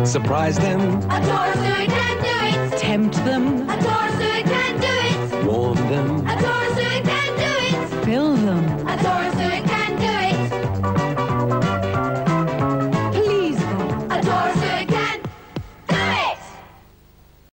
Surprise them. Atora Suet can do it. Tempt them. Atora Suet can do it. Warn them. Atora Suet can do it. Fill them.